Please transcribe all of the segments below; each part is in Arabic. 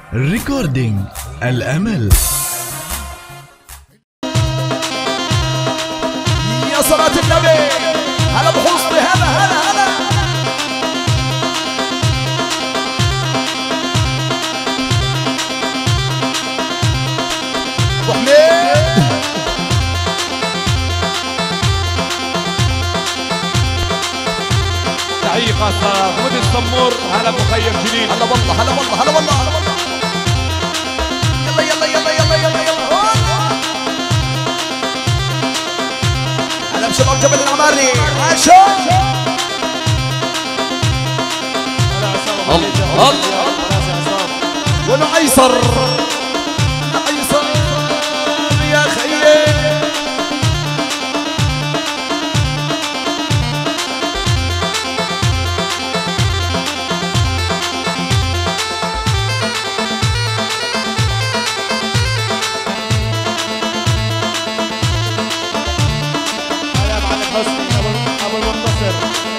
ريكوردينج الأمل. يا صلاة النبي هلا بحوصلي هلا هلا هلا ابو حميد تحية خاصة محمود السمور. هلا مخيم جليل. هلا والله هلا والله هلا والله هلا والله. يلا يلا يلا يلا يلا يلا هلا بشباب جبل العماري عاشور. الله ولو ايسر ايسر يا خيي. أبو المنتصر.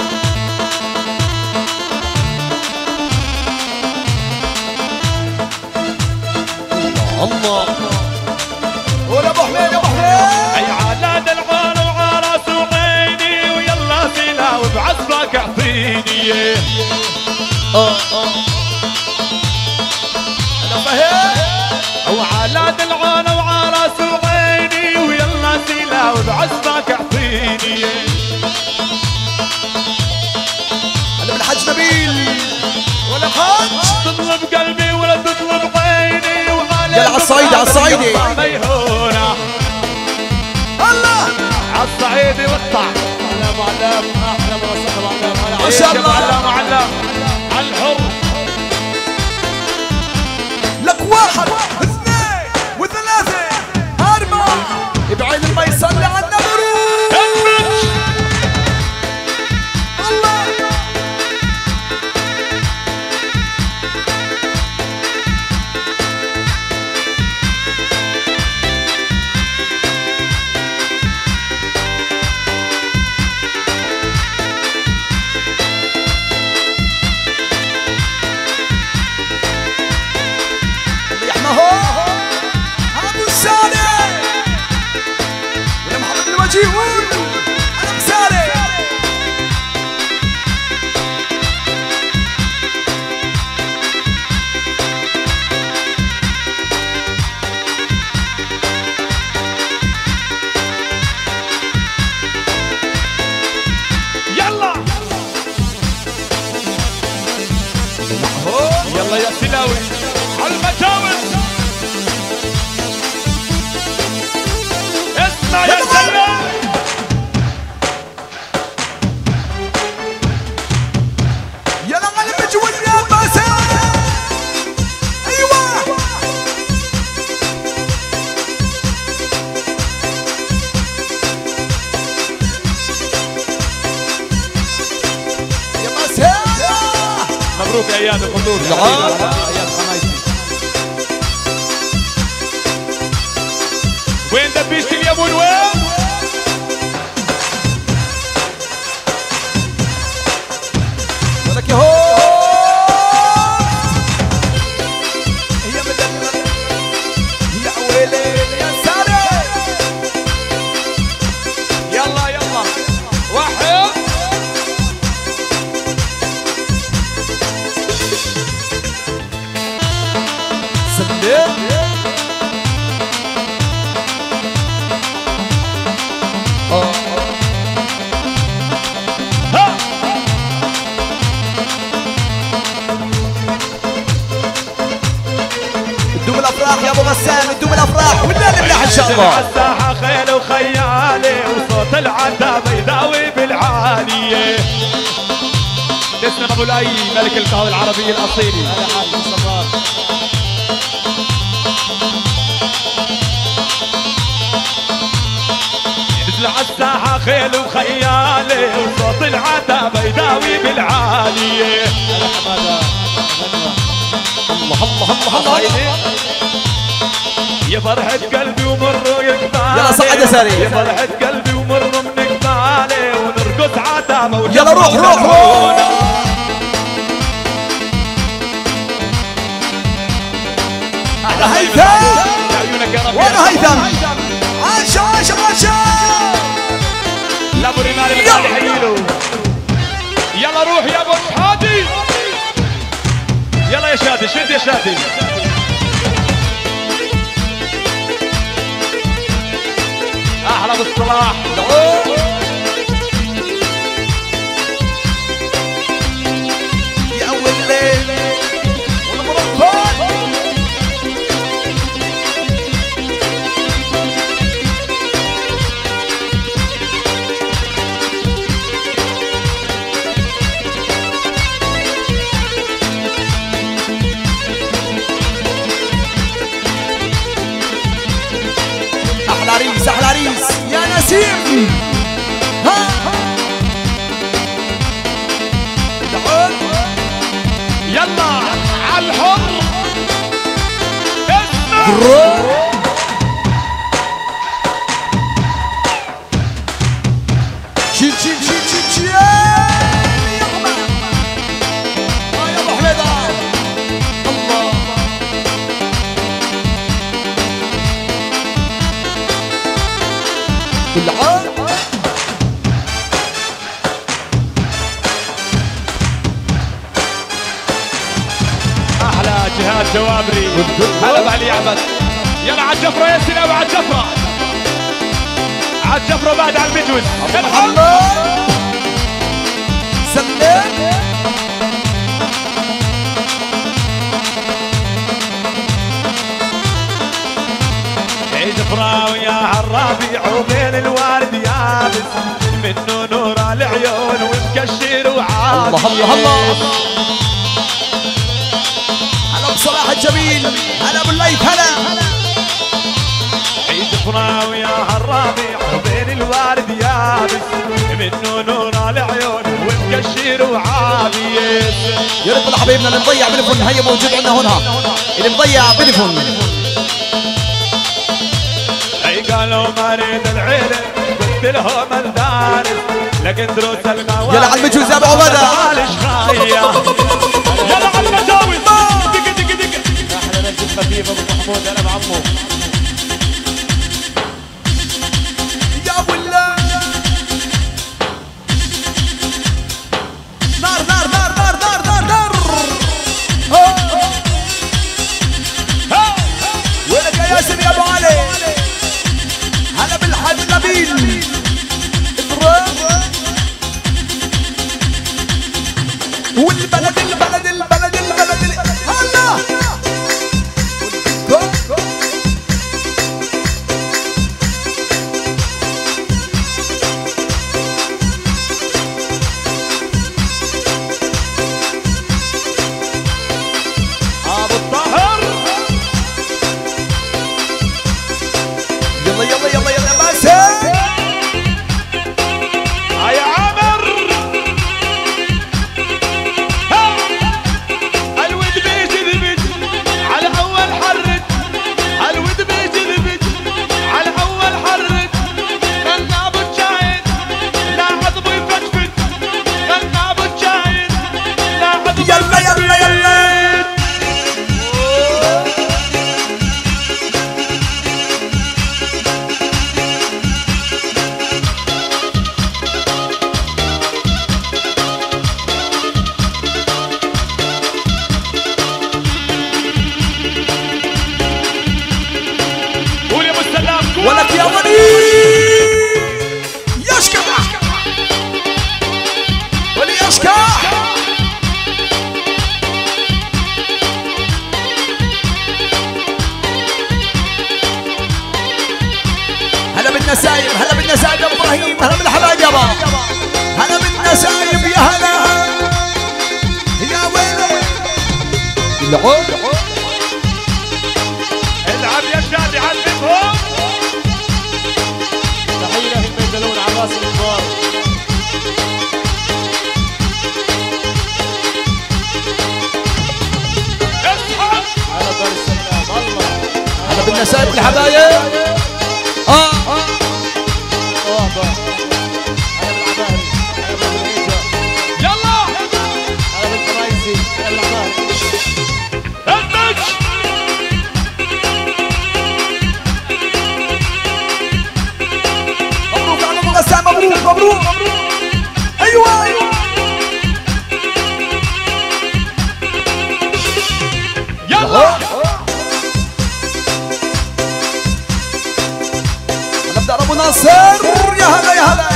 الله ولا ابو حميد ابو حميد. اي علاد العون وعرس وعيني ويلا سلا وبعصبك اعطيني. انا فهد وعلاد العون وعرس وعيني ويلا سلا وبعصبك اعطيني. انا من حج نبيل ولا حج. تطلب قلبي ولا تطلب عيني وعليك يلا عالصعيدي عالصعيدي ميهونة. الله عالصعيدي واقطع. هلا معلم احلى مرسخ معلم. ما شاء الله. معلم معلم عالحر. لك واحد اثنين وثلاثة أربعة بعين ما يصلي على النبي. الله ابو السالي ولا محمد الوجيهون. انا مسالي يلا يلا يا سلاوي عالمجاوز. اسمع يا سلام. يلا على مجود يا باسل. ايوه يا باسل. مبروك يا اياد الحضور. اياد حمايتي. وين دبيشتي اليمون وين؟ ولك يهو هي مدلل هي ويلي يا ساري. يلا يلا واحد. سلم ها تدوم الافراح يا ابو غسان. تدوم الافراح ولا نمنح ان شاء الله. عالساحة خيل وخيالي وصوت العتاب يداوي بالعالية. تسلم ابو الاي ملك القهوة العربية الاصيلي. نزل عالساحة خيل وخيالي وصوت العتاب يداوي بالعالية. الله الله الله الله. يا فرحة قلبي ومروا يقبالي. يلا صعد يا ساري. يا فرحة قلبي ومروا من قبالي ونرقص عتابة. يلا روح روح روح. احلى هيثم عيونك يا رب. وانا هيثم عاشا عاشا عاشا لابو رمال الغالي حييله. يلا روح يا ابو شادي. يلا يا شادي شد يا شادي. احلى ابو الصلاح. يا اول ليل والمرفان احلى عريس احلى عريس يا نسيم. ها يلا على الحر. شيل شيل شيل شيل شيل يا ابو حميده الله. كل عام احلى جهاد جوابري. هلا بعلي عبد. يلا على الجفره يا سلام على الجفره. على الجفره بعد على المجوز. الله سلم عيد فراوية الربيع وبين الوارد يابس منه نور العيون ومكشر وعابس. الله الله الله هلا بصلاح الجميل هلا بالليث هلا. عيد فراوية الربيع وبين الوارد يابس منه نور العيون ومكشر وعابس. يا ريت حبايبنا اللي مضيع بلفون هيا موجود عندنا هنا اللي مضيع بلفون. اي قالوا مريض العيلة قلت لهم الدارس لكن دروس المواد. يلا على المجوز يا ابو عباده. يلا على المجاوز. دق دق دق. احلى نجم خفيف ابو محمود انا بعمو. يا ابو الله نار نار نار نار نار نار نار. وينك يا ياسر يا ابو علي. هلا بالحاج نبيل اضرب. والبلد البلد البلد البلد هلا ابو الطاهر. يلا يلا يلا يلا باسل. يا عامر. الود بيجي ذبج على اول حرد. الود بيجي ذبج على اول حرد. غنى ابو الجايد لا عضبه يفتفت. غنى ابو الجايد لا عضبه يلا يلا يلا قول يا ابو السلام. ولك يا ولي يشكح ولي يشكح. هلا بالنسايب هلا بالنسايب يا ابو ابراهيم. هلا بالحبايب يابا. هلا بالنسايب يا هلا يا ويلي. العب يا شادي علمهم. تحيه لهم ينزلون على راس الكبار. اسحب على دار السلام. الله هلا بالنسايب الحبايب. يلا هلا بالفرايسي. يلا النج نبدأ ابو ناصر. يا هلا يا هلا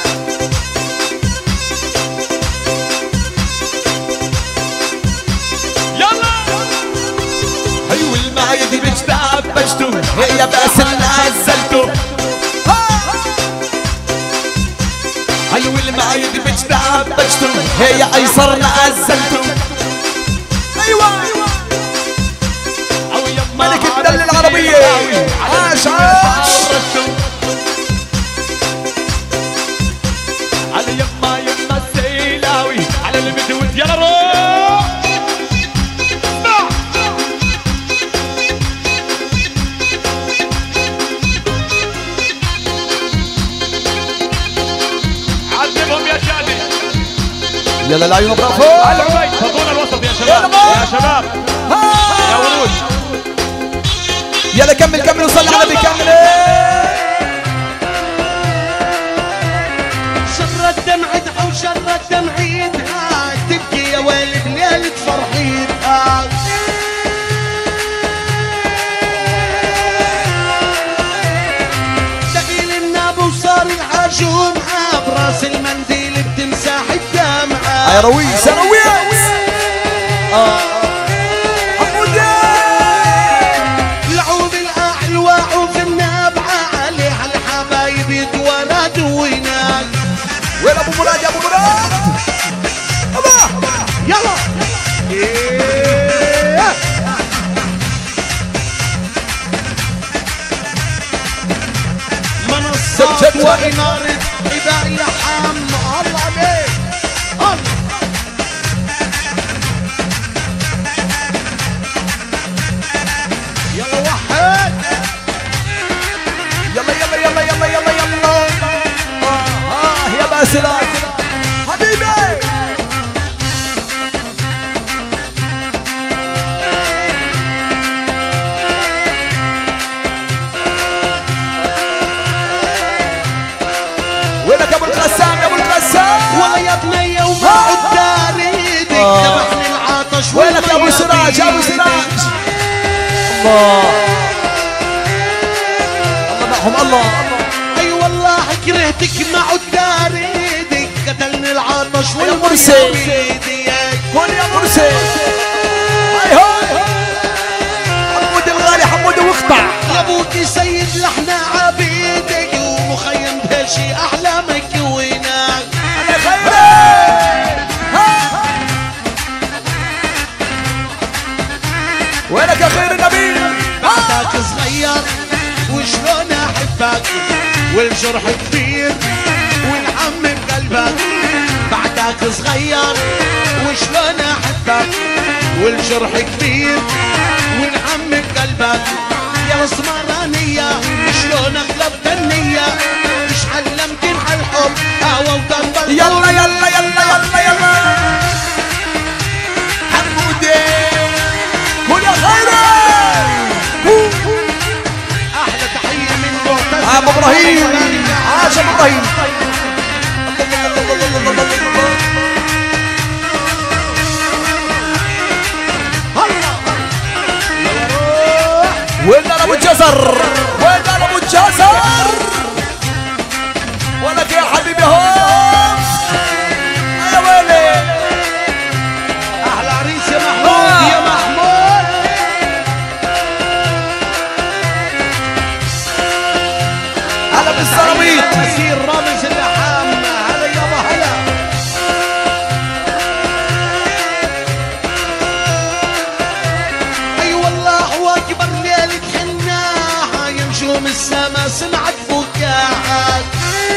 يلا ايوه المعايدي بجتاب بجتو هي بس اللي عزلتو. ايوه المعايدي بجتاب بجتو هي ايسر عزلتو. ايوه ملك الدل العربية عاش عاش. على يما يما السيلاوي على المدود يلا روح. عذبهم يا شادي. يلا العيون برافو. على العبيد فضول الوسط يا شباب يا شباب يا ورود. يلا كمل كمل وصلي على النبي كمل. شر الدمع ادعى وشر الدمع يدعى تبكي يا ويلي بليلة فرحيتها. دخيل الناب وصار العجون براس المنديل بتمسح الدمعة. يا رويس يا رويس. لعوب الأعلواء وفي النابعة عليه الحبايب يتولد وينال. وين ابو مراد يا ابو مراد؟ يلا منصات وإنارة حذاء اللحام. الله عليك يلا وحد. يلا يلا يلا يلا يلا يلا. يا باسلة حبيبي. وينك يا ابو القسام يا ابو القسام؟ والله يا بنية وما عد ايدك ذبحني العطش. وينك يا ابو سراج يا ابو سراج؟ الله الله معهم الله. اي والله كرهتك ما عد ايدك قتلني العطش يا والمية مرسي. بيدي. قول يا مرسي. هاي هاي حمود الغالي حمود واقطع. يا ابوكي سيد لحنا عبيدك ومخيم بهالشي احلامك وينك. انا خيري. وينك يا خير النبي؟ بعدك صغير وشلون احبك والجرح كبير والهم بقلبك. بعدك صغير وشلون احبك والجرح كبير والهم بقلبك. يا الاسمرانية شلون اغلبت النية مش علمتني على الحب هوا وتنبل. يلا يلا يلا يلا يلا حمودي قول يا خيري. احلى تحية من معتز ابو ابراهيم عاش ابو ابراهيم. وين ابو الجزر؟ وين ابو الجزر؟ ولك يا حبيبي هون. يا ويلي احلى عريس يا محمود يا محمود. هلا بالزرابيط. مسير رامز اللحام. هلا يابا هلا. اي والله واكبر ليلة حناها يا نجوم السما سمعت بكاءك.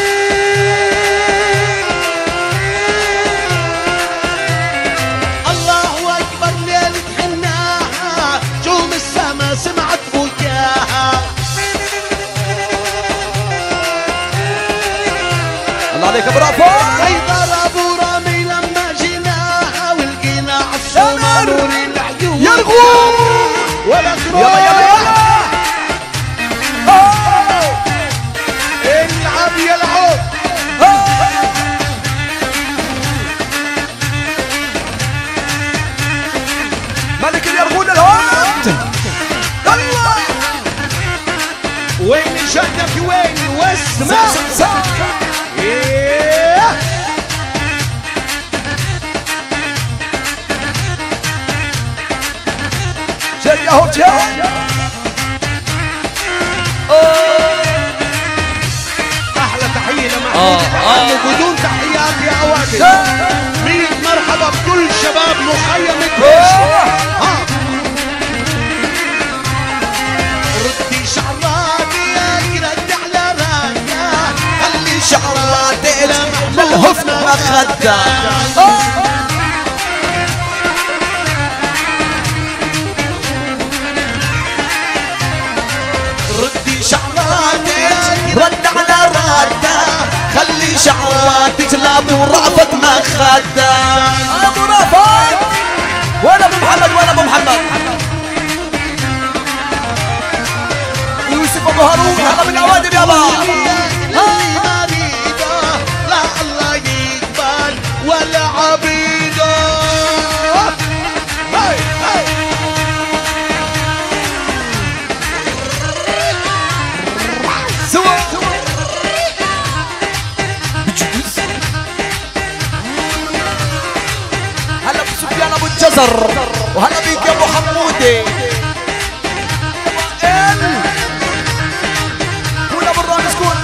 الله اكبر ليلة حناها نجوم السما سمعت بكاءك. الله عليك برافو. حيدر ابو رامي لما جيناها ولقينا عالصومة نور العيون. يرغو ولا يلا يلا يلا. العب يلعب. ملك اليرغون الهون. وين جدك وين واسمع جاي اهو جاي. احلى تحيه لمحمود الحمد وبدون تحيات يا اوادم. 100 مرحبا بكل شباب مخيم الدش. ردي شعراتي رد على رايا خلي شعراتي للهفن مخدة. ردي شعراتي رد على ردة خلي شعراتك تلعب ورافت مخدة. ابو رافت ولا ابو محمد ولا ابو محمد. يوسف ابو هارون هلا من اوادم يابا. لا الله يقبل ولا عبيده. هاي هاي سوا هلا بسفيان ابو الجزر وهلا بيك يا ابو حمودي. كون ابو الرامز كون.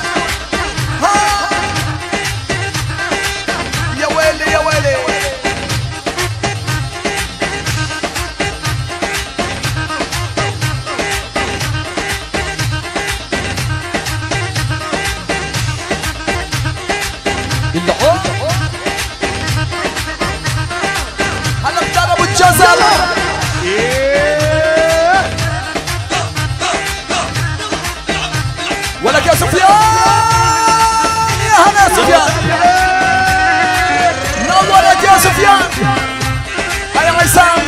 يا ويلي يا ويلي. هلا بدار ابو الجزر. ولك يا سفيان يا هلا سفيان. نورك يا سفيان. هيا عصام.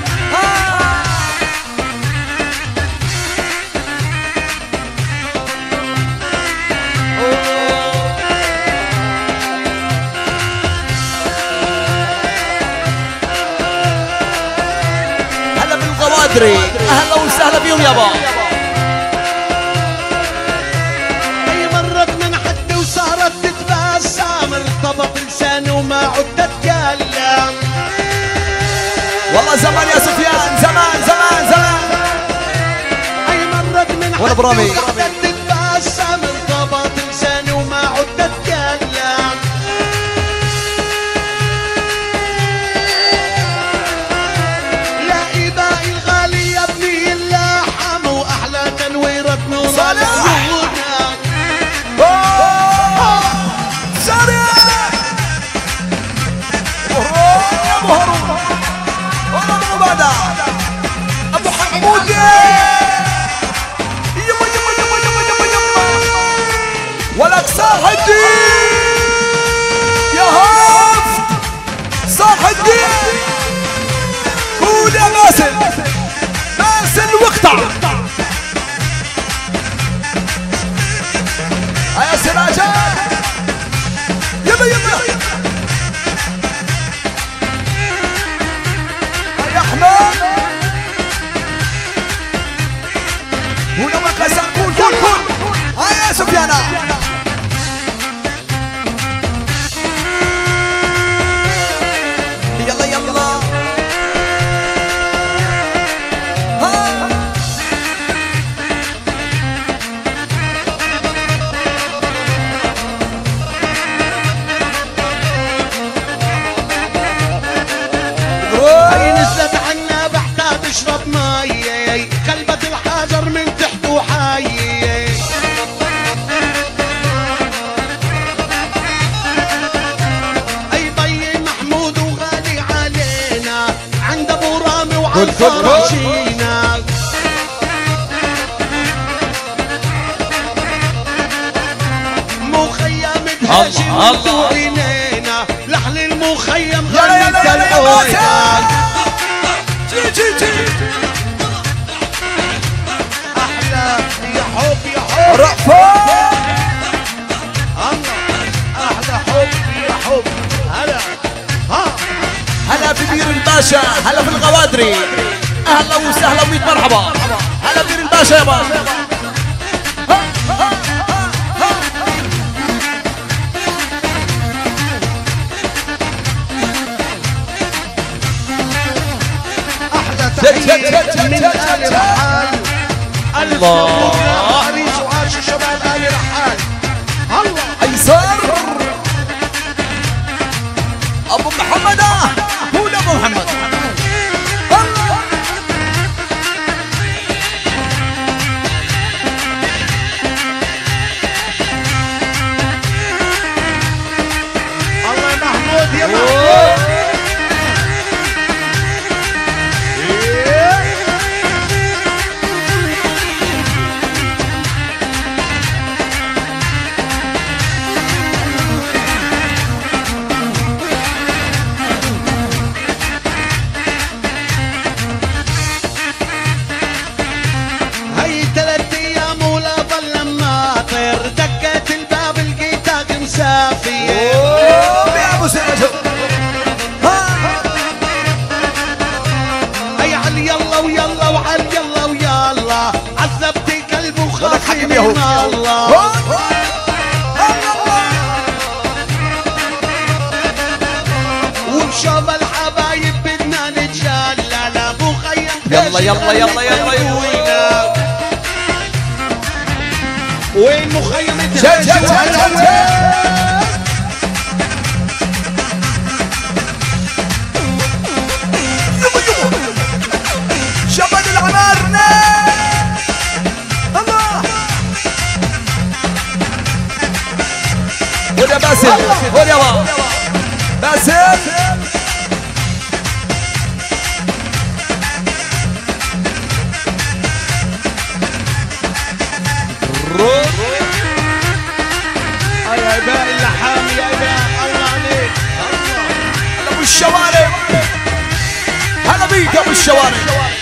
هلا بالغوادري اهلا وسهلا بيهم يابا. اي مرت من حد وصارت تتبسم ارتبط لسانه وما عدت اتكلم. والله زمان يا سفيان زمان زمان زمان. اي مرت من ولا حد برامي. وصارت تتبسم ارتبط لسانه وما عدت اتكلم. لا إباء الغالي يا ابني اللحم واحلى تنويرة نور صالح. عيونك. سريع يا ابو هارون والله ابو عباده ابو حمود. يما يما يما يما يما يما. ولك صاح الدين يا هاف صاح الدين. قول يا باسل باسل واقطع. هيا سراجة يلا يلا. هيا احمد هنا مكاسة. كون كون كون. هيا سفيانا. يلا يلا. ها هي نزلت عنا بحتاج اشرب مي كلبة الحجر من تحته حي. اي طي محمود وغالي علينا عند ابو رامي وعالفرح جينا. مخيم دهشم وعينينا لحن المخيم غني الدلعوينا. جي جي جي. احلى يا حب يا حب رأفت الله احلى حب يا حب. هلا ها هلا في بير الباشا. هلا في الغوادري اهلا وسهلا وميت مرحبا. هلا بدير الباشا يابا. احلى تحيه من ال رحال. الف مبروك لعريس وعاش شباب ال رحال. الله ايسر ابو محمد. هو ابو محمد. الله يا محمود يا محمود. هي 3 ايام ولا ظل ما طير. دقت الباب لقيتك مسافيه. يا ابو سراج. هي علي يلا ويلا وعلي يلا ويلا. عذبت قلب وخافي من الله. وبشوف الحبايب بدنا نتجلى. ابو خيم يلا يلا يلا يلا. وين مخيم شباب العمار. الله. وده باسل. وده يابا باسل. يا اباء اللحام يا اباء. الله عليك. هلا ابو الشوارع. هلا بيك يا ابو الشوارع.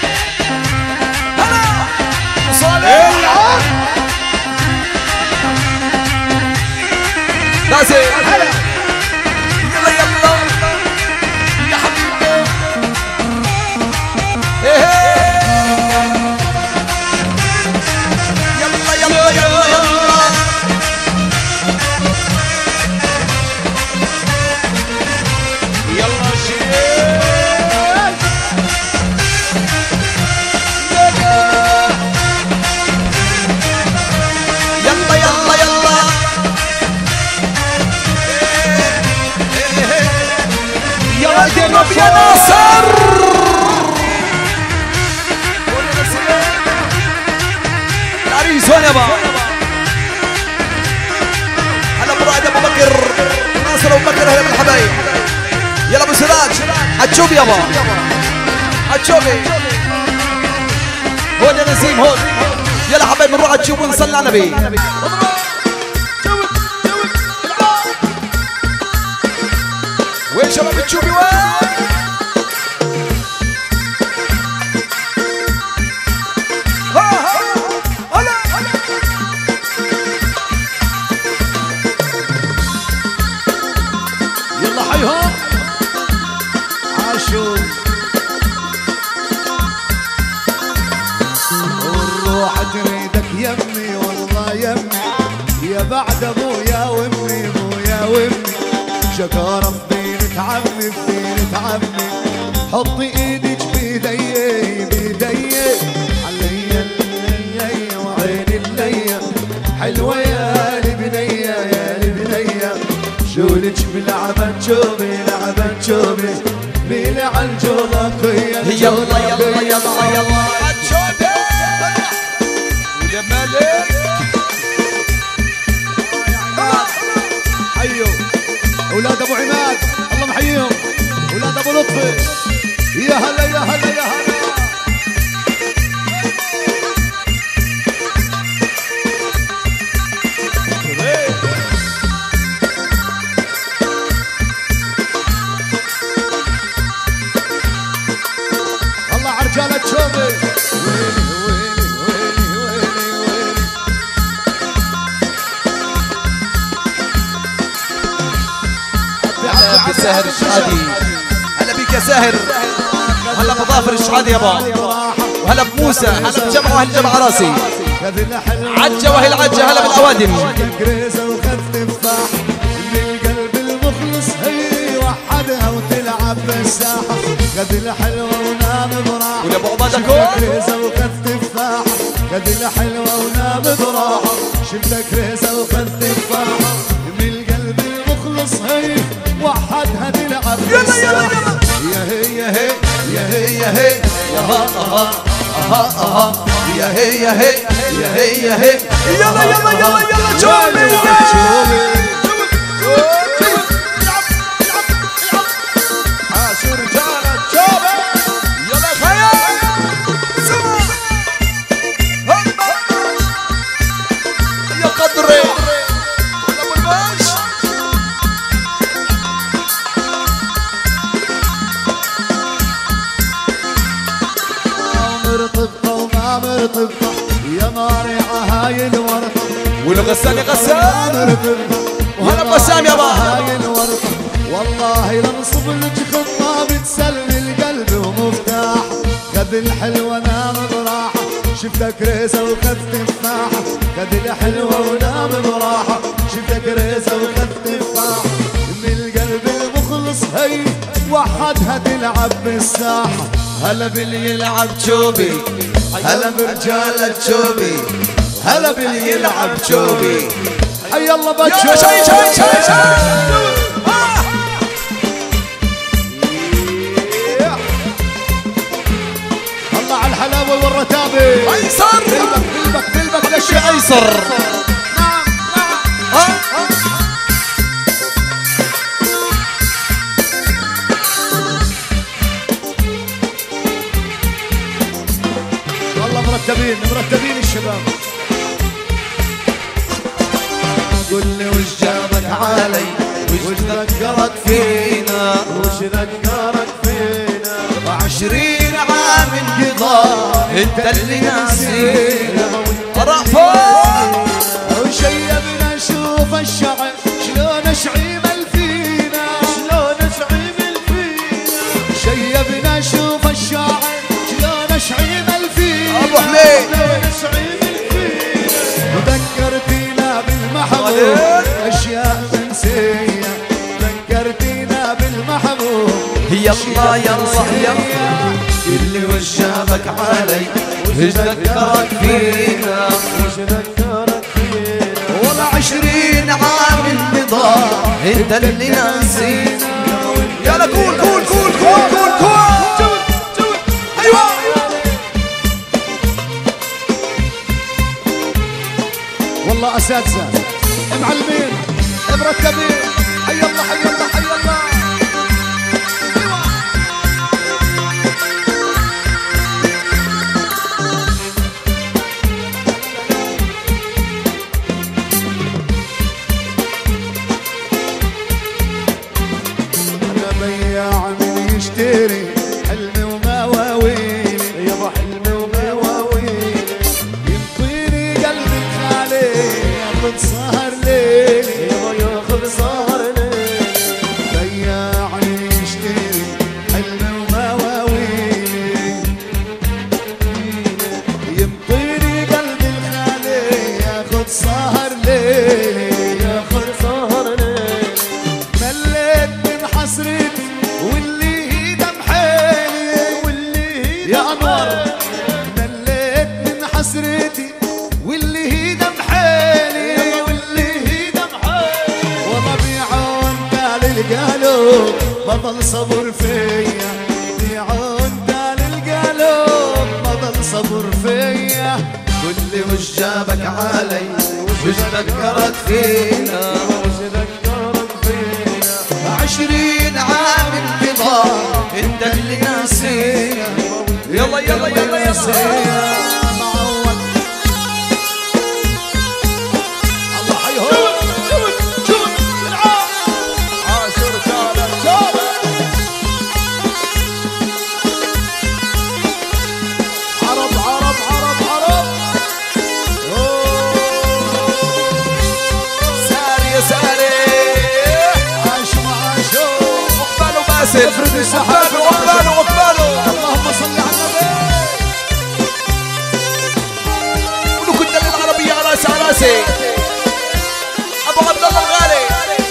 هلا ابو صالح. باسل. هلا يلا يلا يا حبيبي. يلا يلا يلا يلا. يلا شيل. يلا يلا يلا. يا ولد يا النصر. ناصر. العريس وين يابا. هلا ابو رائد ابو بكر. ناصر ابو بكر. هلا بالحبايب. يلا ابو سراج. عتشوبي يابا. عتشوبي. هون يا نسيم هون. يلا حبايب نروح عتشوبي ونصلي على النبي. وين شباب تشوفي وين؟ هلا يلا حيهم. عاشوا والروح تريدك يمي والله يمي. يا بعد ابويا وامي ابويا وامي. شكر بدينة عمي بدينة عمي. حطي ايدك بيدي بيدي. علي اللي وعيني اللي. حلوة يا لبنية يا لبنية. شولك بلعبة شوبي لعبة شوبي. بلع الجولاقية يلا يلا يلا يلا عتشوبي. ويا مالك. حيوا اولاد ابو عماد. الله محييهم. اولاد ابو لطفي. يا هلا يا هلا يا هلا. الله عرجالة شوبي. ويلي ويلي ويلي ويلي ويلي. هلا بك ساهر الشحادي. هلا بك يا ساهر. هلا بظافر الشحادي يابا. هلا بموسى، هلا بجمعة واهل جمعة راسي، عجة واهل عجة، هلا بالاوادم. كريزة وخذ تفاح من القلب المخلص هي وحدها وتلعب بالساحة. خذ الحلوة ونام براحة ولا ابو عبادة كون كريزة وخذ تفاح. خذ الحلوة ونام براحة. شفتك كريزة وخذ تفاح من القلب المخلص هي وحدها تلعب بالساحة. يا هي يا هي يا هي يا هي يا ها ها ها ها يا هي يا هي يا هي يا هي يلا يلا يلا يلا شومي عاشوا رجالة شوبة يلا خيال يا قدري ابو الباش. مرطبطة وما مرطبطة يا مارعة هاي الورطة. والغسان يا غسان وهلا بسام يا بابا. هاي الورطة والله لنصب لك خطة بتسلم القلب ومفتاح. خذ الحلوة نام براحة. شفتك ريزة وخذ تفاحة. خذ الحلوة ونام براحة. شفتك ريزة وخذ تفاحة من القلب المخلص هي وحدها تلعب بالساحة. هلا باللي يلعب شوبي هلا برجالة شوبي هلا باللي يلعب شوبي. حي الله بتشوبي يلا شاي شاي شاي شاي. الله على الحلاوة والرتابة. ايسر قلبك للشيء ايسر. والله مرتبين الشباب. قل لي وش جابك علي وش ذكرك فينا وش ذكرك فينا. 20 عام انقضاء انت اللي ناسينا. رأفو وشيبنا نشوف الشعب شلون شعيمل فينا شلون شعيمل فينا. شيبنا نشوف الشعب شلون شعيمل فينا ابو حميد. ذكرتينا بالمحبوب اشياء منسيه. ذكرتينا بالمحبوب يلا يلا يلا اللي وش جابك علي وش ذكرك فينا وش ذكرك فينا. والله 20 عام انقضاء انت اللي ناسينا. يلا قول قول قول قول قول قول. ايوه والله اساتذه معلمين مرتبين. حي الله حي الله حي الله. انا بياع من يشتري حلمي ومواويلي يابا حلمي ومواويلي. ينطيني قلبي الخالي ياخذ سهر ليلي يابا ياخذ سهر ليلي. بياعني يشتري حلمي ومواويلي. ينطيني قلبي الخالي ياخذ سهر ليلي ياخذ سهر ليلي. مليت من حسرتي واللي هي دم حيلي واللي هي يا انور. مليت من حسرتي واللي هي دم حيلي واللي هي دم حيلي. ومبيعون قال القلوب بطل صبر فيا. بيعون قال القلوب بطل صبر فيا. قل لي وش جابك علي وش ذكرك فينا. وش ذكرك فينا. 20 عام انقضاء انت اللي ناسينا. يلا يلا يلا يلا معود الله حيهم. عاشوا رجالة شوبة عرب عرب عرب عرب. ساري يا ساري. عاش ما عاشوا. اقبلوا باسل افرد السحاب. اقبلوا اقبلوا اقبلوا. اللهم صل على النبي. راسي ابو عبد الله الغالي.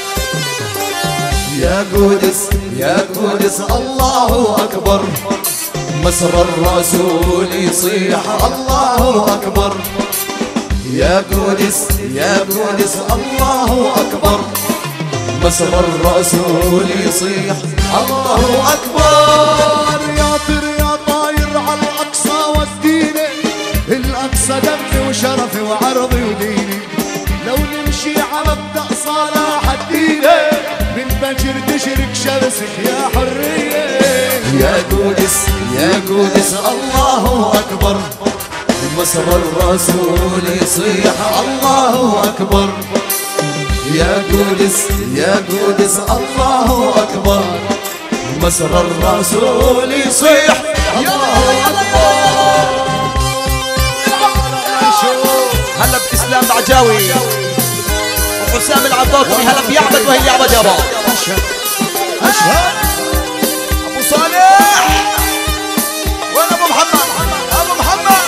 يا قدس يا قدس الله اكبر، مصر الرسول يصيح الله اكبر. يا قدس يا قدس الله اكبر، مصر الرسول يصيح الله اكبر. يا طير يا طاير على الاقصى وديني، الاقصى دمي وشرفي وعرضي وديني. لو نمشي على الطق صلاح الدين، بالفجر تشرق شمسك يا حريه. يا قدس يا قدس الله اكبر، مصر الرسول يصيح الله اكبر. يا قدس يا قدس الله اكبر، مصر الرسول يصيح الله اكبر. هلا باسلام العجاوي وحسام العطاطي. هلا بيعبد وهي يعبد يابا. اشهد ابو صالح وين ابو محمد؟ ابو محمد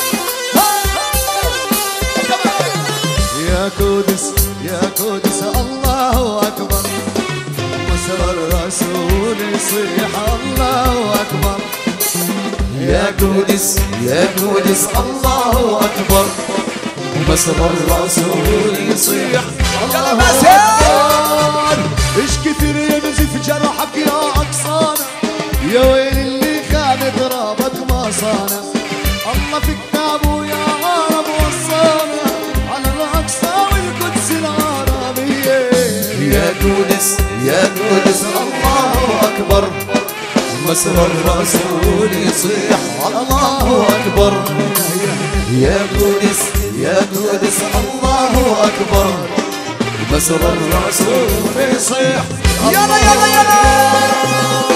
يا قدس يا قدس الله اكبر، مصر الرسول يصيح الله اكبر. يا قدس يا قدس الله اكبر، مصر الرسول يصيح الله اكبر. ايش كثير ينزف جرحك يا اقصانا، يا ويل اللي خان ضربك ما صانا. الله في كتابه يا عرب وصانا على الاقصى والقدس العربيه. يا قدس يا قدس الله اكبر، مصر الرسول يصيح الله اكبر. يا قدس يا قدس الله اكبر، مصر الرسول يصيح يلا يلا يلا.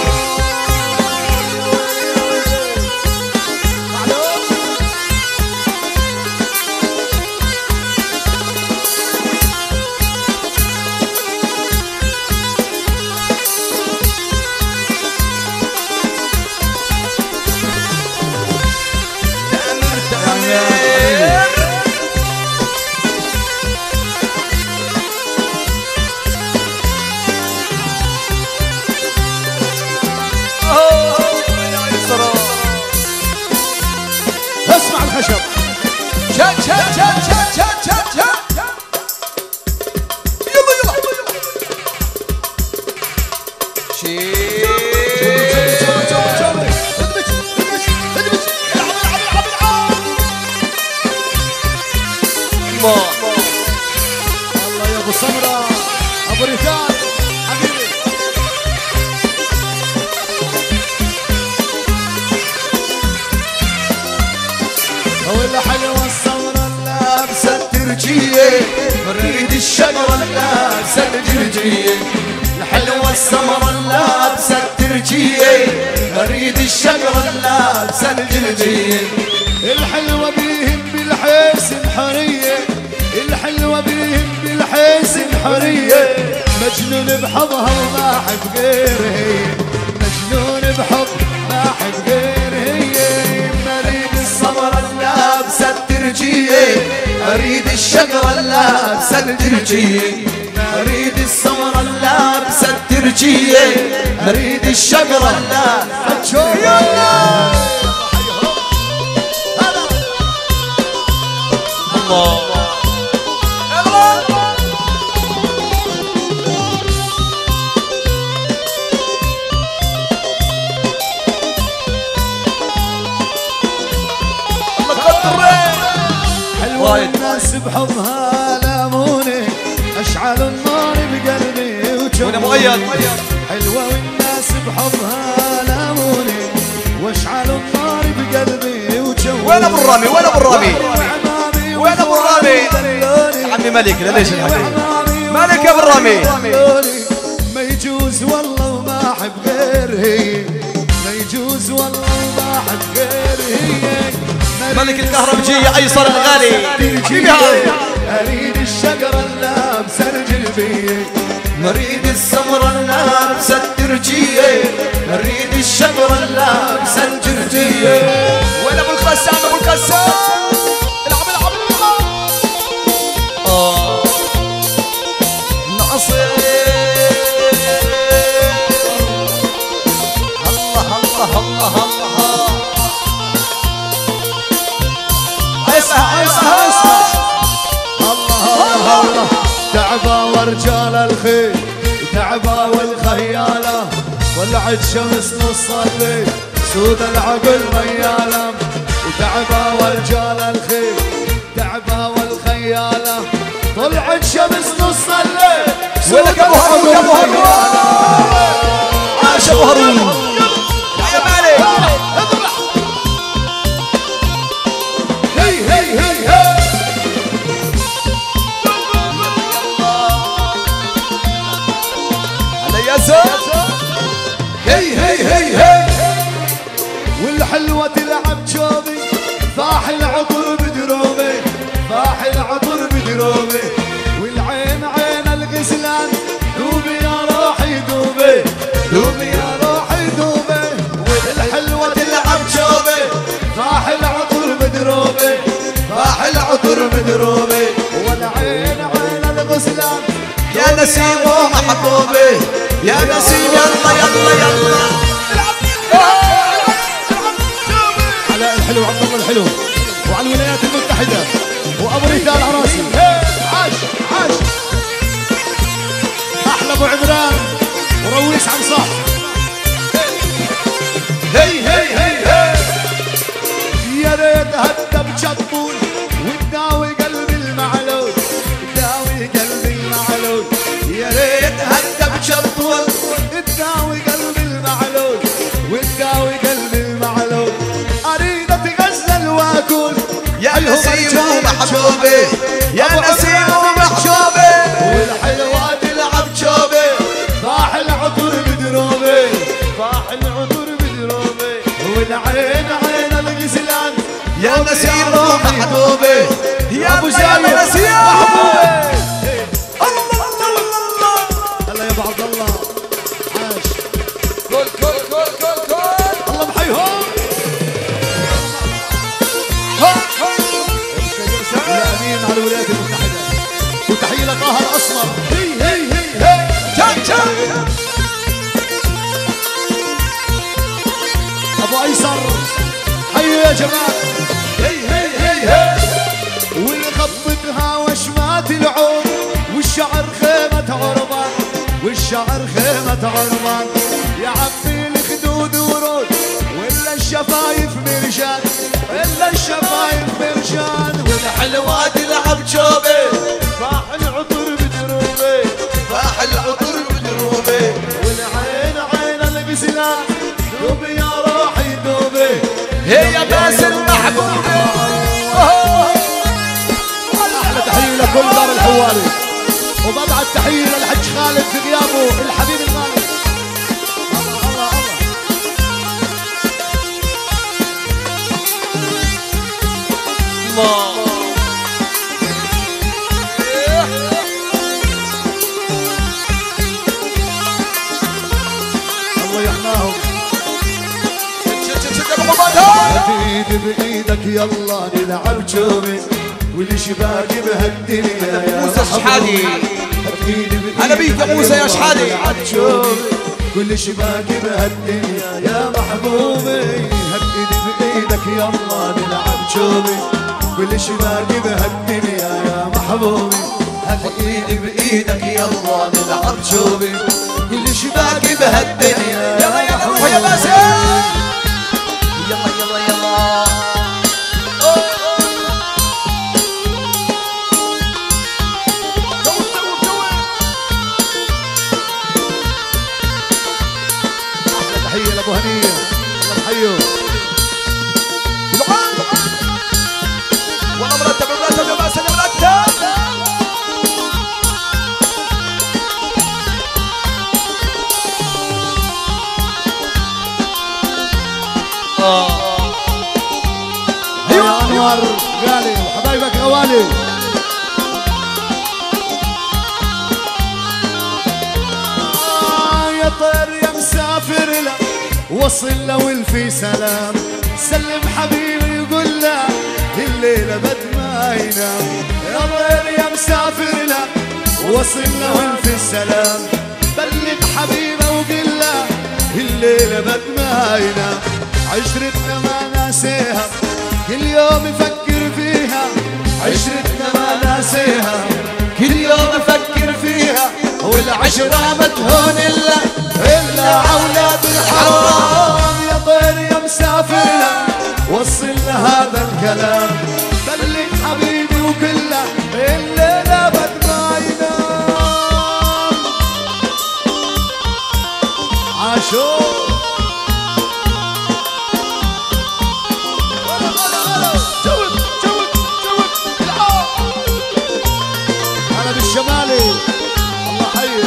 اسمع الخشب شد شد شد شد شد شد شد. يلا يلا الله يا ابو سمره ابو ريتان حبيبي. ولا حلوه السمره اللابسه الترجيه، نريد الشجره اللابسه الجرجيه. الحلوه السمره اللابسه الترجيه، نريد الشجره اللابسه الجرجيه. الحلوه بيهم بالحيس الحريه، الحلوه بيهم بالحيس الحريه. مجنون بحبها وما احب غير هي، مجنون بحب ما احب غير هي. مريد السمره اللابسه الترجيه، اريد الشجره اللابسه الترجيه. اريد السمره اللابسه الترجيه، اريد الشجره اللابسه. يلا الله حلوة الناس بحبها لاموني، اشعلوا النار بقلبي وجوني. حلوة والناس بحبها لاموني، واشعلوا النار بقلبي وجوني. وين ابو الرامي؟ وين ابو الرامي؟ وين ابو الرامي؟ عمي ملك ليش الحكي؟ ملك يا ابو الرامي. ما يجوز والله وما احب غير هي، ما يجوز والله وما احب غير هي. ملك الكهربجية ايسر الغالي. اريد الشجرة اللابسة الجلبية، نريد السمرة اللابسة الترجية، نريد الشجرة اللابسة الجرجية. وين ابو القسام؟ ابو القسام العب العب. تعبا ورجال الخيل تعبا والخيالة طلعت شمس نص الليل سود العقل ميالة وتعبا ورجال الخيل تعبا والخيالة طلعت شمس نص الليل ولك ابو هارون يا ابو هارون عاش ابو هارون يا مالك هي هي هي هي هلا يا زلمه هي هي هي هي والحلوة تلعب جوبي فاح العطر بدروبي فاح العطر بدروبي والعين عين الغزلان دوبي يا روحي دوبي دوبي يا روحي دوبي والحلوة تلعب جوبي فاح العطر بدروبي فاح العطر بدروبي والعين عين الغزلان يا نسيم ومحبوبي يا نسيم يلا يلا يلا علاء الحلو عبد الله الحلو وعلى الولايات المتحدة وابو ريتال عراسي عاش عاش احلى ابو عمران ورويس عم صح هي هي هي هي يا ريت هدى بشطول وتداوي قلبي المعلول تداوي قلبي المعلول يا ريت هدى بشطول تداوي قلبي المعلول وتداوي قلبي المعلول اريد اتغزل واكل يا نسيم ومحبوبي يا نسيم ومحبوبي والحلوة تلعب شوبي فاح العطر بدروبي فاح العطر بدروبي والعين عين الغزلان يا نسيم ومحبوبي يا ابو زايد نسيم محبوبي الله يا ابو عبد الله عاش الله محيهم الامين على الولايات المتحدة وتحية لطه الاسمر هي هي هي هي ابو ايسر حيوا يا جماعه هي هي هي هي واللي خطتها وشمات العود والشعر خيمة عربان والشعر خيمة عربان يا عمي الخدود ورود ولا الشفايف مرجان ولا الشفايف مرجان والحلوة تلعب شوبي فاح العطر بدروبي فاح العطر بدروبي والعين عين الغزلان دوبي يا روحي دوبي هي باسل محبوبي احلى تحيه لكل دار الحواري وببعت تحيه للحج خالد في غيابه الحبيب الغالي الله الله الله الله يحماهم ايدي بايدك يلا نلعب جوبي واللي شباكي بهالدنيا يا موسى شحادي هلا بيك يا موسى يا شحادي كل شباكي بهالدنيا يا محبوبي هات ايدي بايدك يلا نلعب جوبي كل شباكي بهالدنيا يا محبوبي هات ايدي بايدك يلا نلعب جوبي كل شباكي بهالدنيا يلا يلا روح يا باسل يلا يلا يلا تحية لأبو هنية الله يحييه والله مرتب مرتب يا باسل مرتب يا أنور غالي وحبايبك غوالي يا طير يا مسافر له وصل له والفي سلام سلم حبيبي وقول له الليلة بد ما ينام يا طير يا مسافر له وصل له والفي السلام بلغ حبيبه وقول له الليلة بد ما ينام عشرتنا ما ناسيها كل يوم يفكر فيها عشرتنا ما ناسيها كل يوم افكر والعشرة ما تهون إلا أولاد الحرام. يا طير يا مسافر وصل هذا الكلام، بلغ حبيبي وكله الليلة بد ما ينام. عاشور أنا بالشمالي الله حي.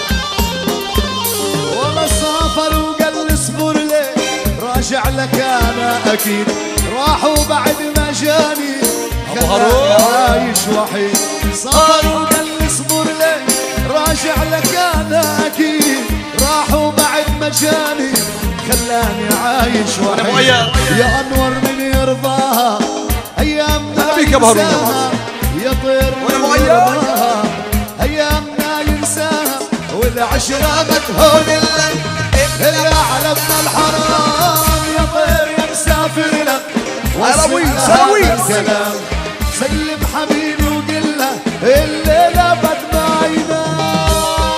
والله سافر وقال اصبر لي راجع لك أنا أكيد، راحوا بعد ما جاني خلاني عايش وحيد. سافر وقال اصبر لي راجع لك أنا أكيد، راحوا بعد ما جاني خلاني عايش وحيد. يا أنور من يرضاها أيامنا ينساها، يا طير من يرضاها أيامنا ينساها، والعشرة ما تهون إلا على ابن الحرام. يا طير يا مسافر لك وصل الكلام، سلم حبيبي وقل له الليلة بد ما ينام.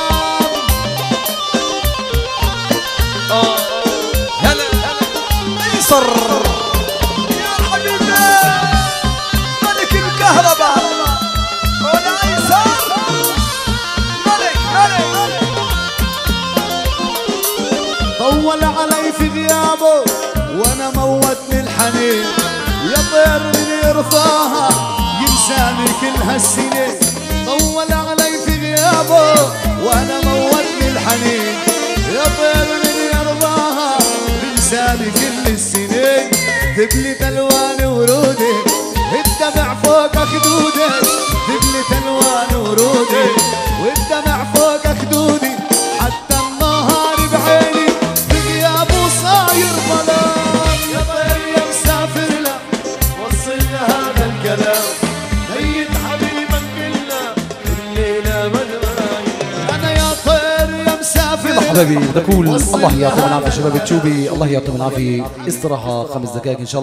هلا ميسر يا حبيبي ملك الكهرباء والأيسر، ملك طول علي في غيابه وانا موتني الحنين، يا طير من يرضاها ينساني كل هالسنين. طول علي في غيابه وانا موتني الحنين، يا طير من يرضاها ينساني كل السنين. دبلت الوان ورودي الدمع فوق خدودي، دبلت الوان ورودي والدمع فوق خدودي، حتى النهار بعيني بغيابه صاير ظلام. يا طير يا مسافر له وصل هذا الكلام، ميت حبيبك كله الليله مدراي. انا يا طير يا مسافر حبايبي بدي اقول الله يعطيهم العافيه شباب التوبي، الله يعطيهم العافيه. استراحه 5 دقائق ان شاء الله.